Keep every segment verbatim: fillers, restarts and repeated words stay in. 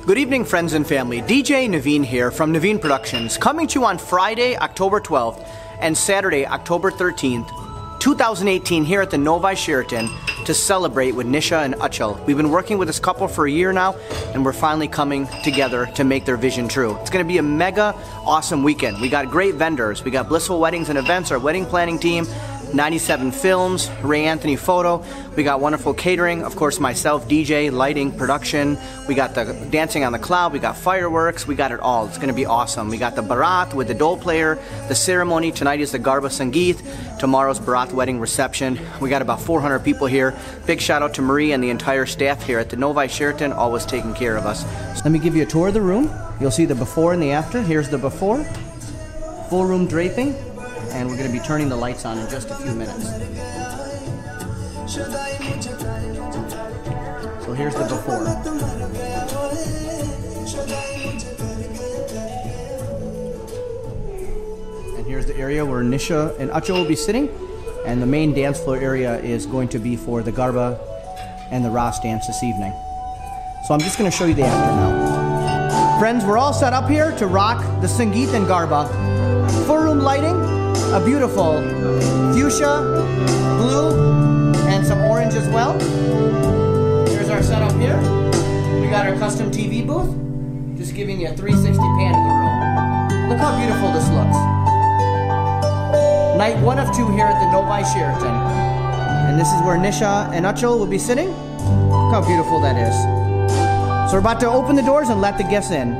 Good evening, friends and family. D J Naveen here from Naveen Productions, coming to you on Friday, October twelfth and Saturday, October thirteenth, two thousand eighteen, here at the Novi Sheraton to celebrate with Nisha and Achal. We've been working with this couple for a year now, and we're finally coming together to make their vision true. It's going to be a mega awesome weekend. We got great vendors. We got Blissful Weddings and Events, our wedding planning team, ninety-seven Films, Ray Anthony Photo. We got wonderful catering, of course myself, D J, lighting, production. We got the dancing on the cloud, we got fireworks, we got it all. It's going to be awesome. We got the baraat with the dole player, the ceremony. Tonight is the garba sangeet, tomorrow's baraat wedding reception. We got about four hundred people here. Big shout out to Marie and the entire staff here at the Novi Sheraton, always taking care of us. So let me give you a tour of the room. You'll see the before and the after. Here's the before, full room draping. And we're going to be turning the lights on in just a few minutes. So here's the before. And here's the area where Nisha and Achal will be sitting. And the main dance floor area is going to be for the garba and the Ras dance this evening. So I'm just going to show you the after now. Friends, we're all set up here to rock the sangeet and garba. Full room lighting. A beautiful fuchsia, blue, and some orange as well. Here's our setup here. We got our custom T V booth. Just giving you a three sixty pan of the room. Look how beautiful this looks. Night one of two here at the Novi Sheraton. And this is where Nisha and Achal will be sitting. Look how beautiful that is. So we're about to open the doors and let the guests in.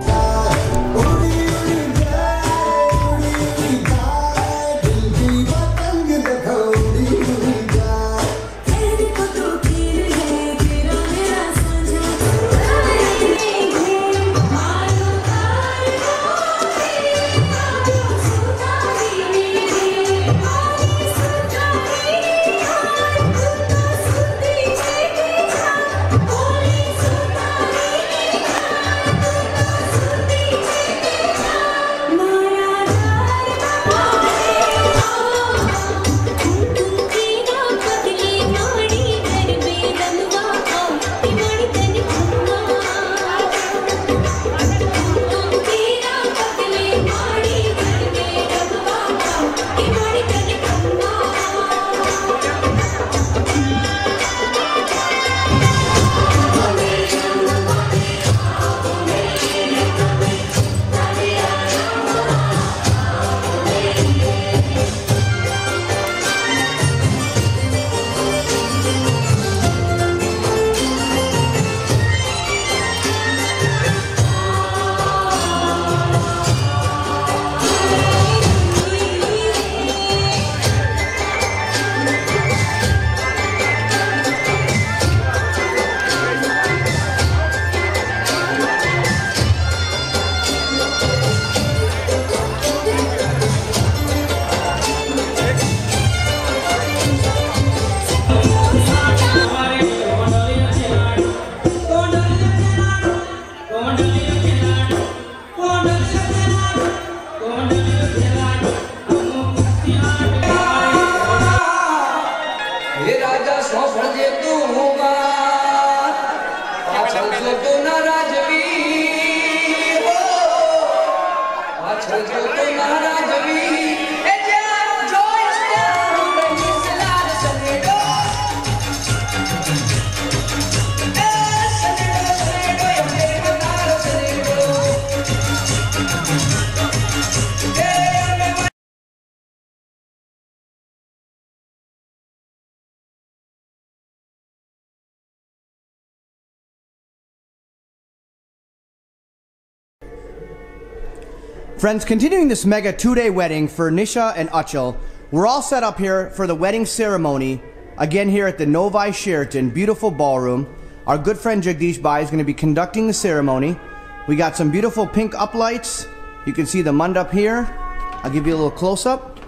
Friends, continuing this mega two-day wedding for Nisha and Achal, we're all set up here for the wedding ceremony, again here at the Novi Sheraton, beautiful ballroom. Our good friend Jagdish Bhai is going to be conducting the ceremony. We got some beautiful pink uplights. You can see the mandap here. I'll give you a little close-up.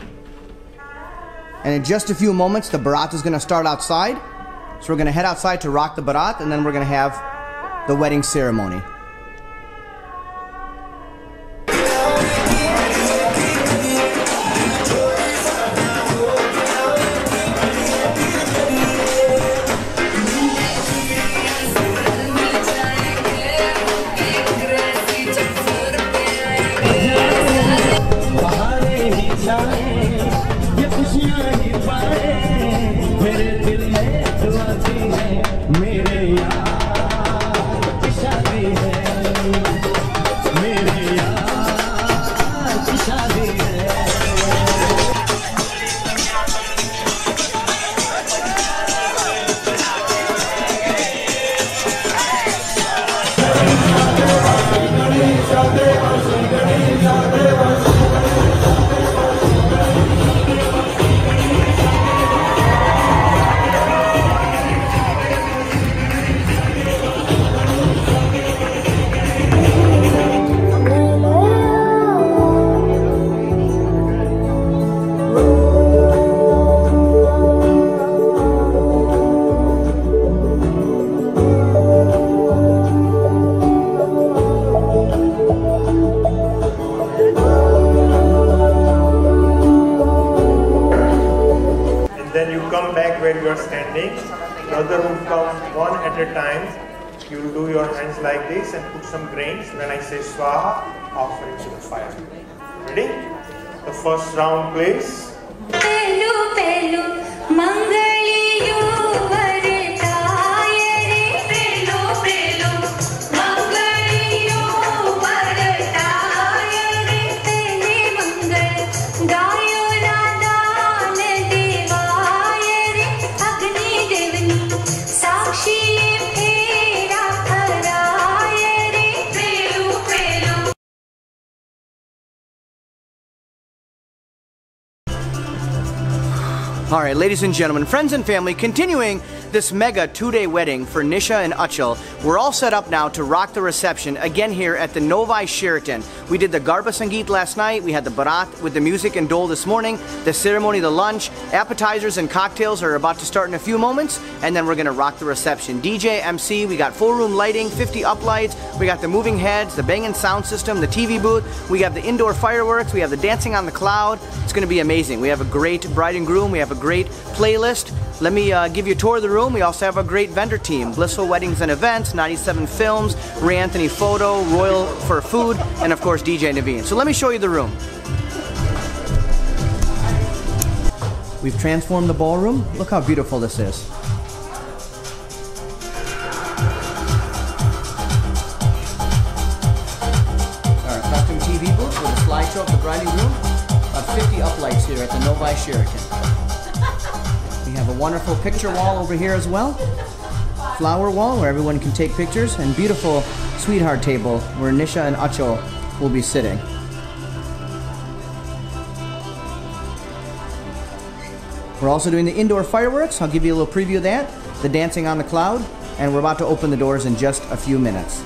And in just a few moments, the baraat is going to start outside. So we're going to head outside to rock the baraat, and then we're going to have the wedding ceremony. you are standing. The other will come one at a time. You will do your hands like this and put some grains. When I say swaha, offer it to the fire. Ready? The first round, please. Pelu, pelu, mangaliyu varataya re. Pelu, pelu, mangaliyu varataya re. Pele mangal gayo radaan devaya re. Agni devani sakshi phera kharaya re. Pelu, pelu. All right, ladies and gentlemen, friends and family, continuing this mega two-day wedding for Nisha and Achal. We're all set up now to rock the reception again here at the Novi Sheraton. We did the garba sangeet last night. We had the baraat with the music and dole this morning. The ceremony, the lunch, appetizers and cocktails are about to start in a few moments, and then we're going to rock the reception. D J, M C, we got full room lighting, fifty uplights. We got the moving heads, the banging sound system, the T V booth. We have the indoor fireworks. We have the dancing on the cloud. It's going to be amazing. We have a great bride and groom. We have a great playlist. Let me uh, give you a tour of the room. We also have a great vendor team. Blissful Weddings and Events, ninety-seven Films, Ray Anthony Photo, Royal for Food, and of course D J Naveen. So let me show you the room. We've transformed the ballroom. Look how beautiful this is. Our custom T V booth with a slideshow of the bride and groom. About fifty uplights here at the Novi Sheraton. We have a wonderful picture wall over here as well. Flower wall where everyone can take pictures, and beautiful sweetheart table where Nisha and Achal will be sitting. We're also doing the indoor fireworks. I'll give you a little preview of that. The dancing on the cloud, and we're about to open the doors in just a few minutes.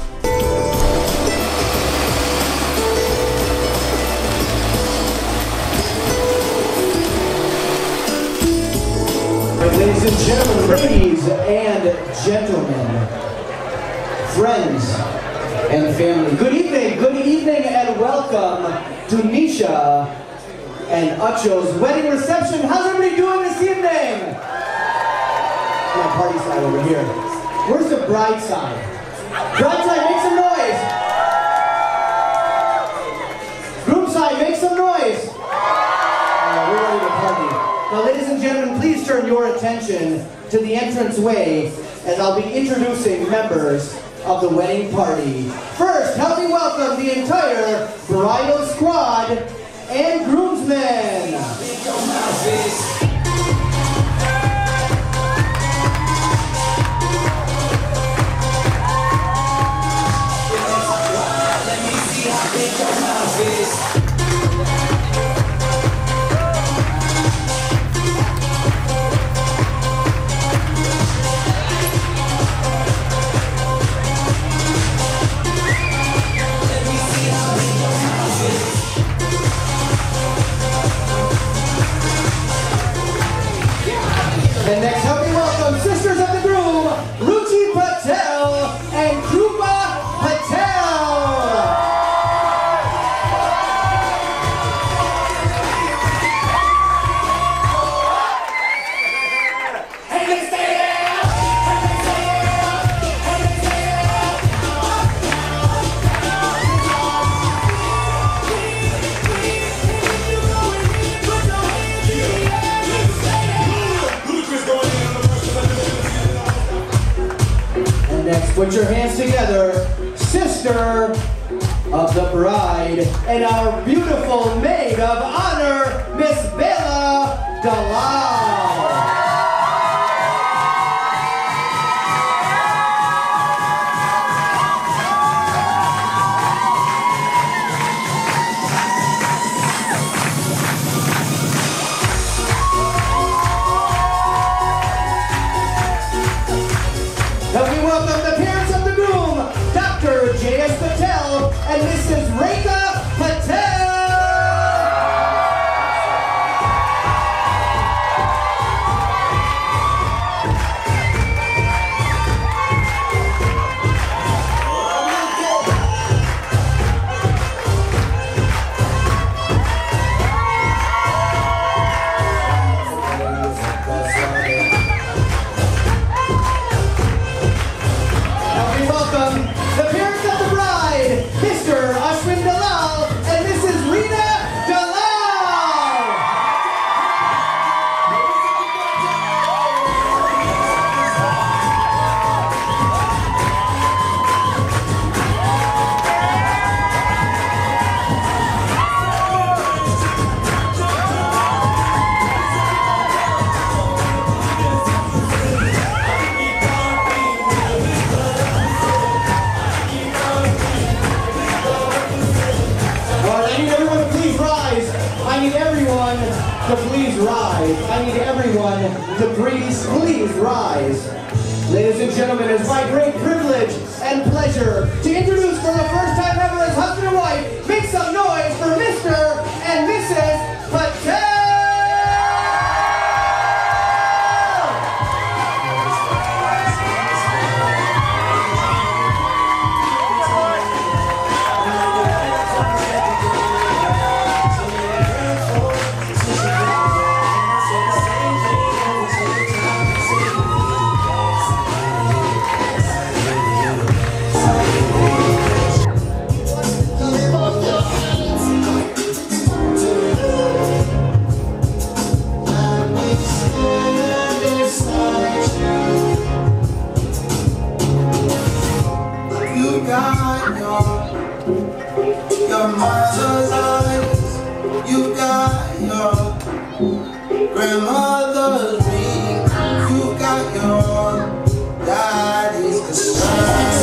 Ladies and gentlemen, ladies and gentlemen, friends and family, good evening, good evening and welcome to Nisha and Achal's wedding reception. How's everybody doing this evening? My party side over here. Where's the bride side? Bride side, make some noise. Groom side, make some noise. Uh, we're ready to party. Now, ladies and gentlemen, please turn your attention to the entranceway as I'll be introducing members of the wedding party. First, help me welcome the entire bridal squad and groomsmen. And next, help me welcome sisters of the groom, Ruchi Patel and Krupa Patel. Next, put your hands together, sister of the bride, and our beautiful maid of honor, Miss Bella Dalal. Help me welcome the parents of the groom, Doctor J S Patel and Missus Rekha Patel. to please rise. I need everyone to please, please rise. Ladies and gentlemen, it's my great privilege and pleasure to introduce for the first time ever as husband and wife, make some noise for Mister and Missus Patel! Your mother's eyes, you got your grandmother's ring, you got your daddy's concern.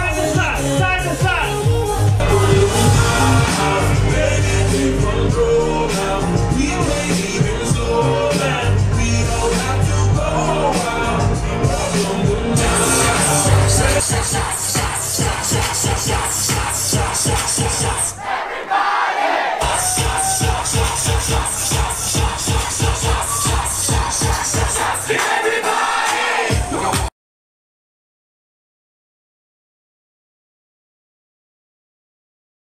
Control.